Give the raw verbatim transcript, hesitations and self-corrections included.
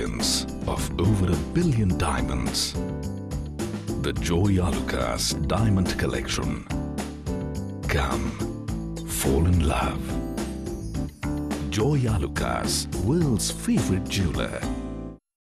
brilliance of over a billion diamonds. The Joyalukkas Diamond Collection. Come, fall in love. Joyalukkas, world's favorite jeweler.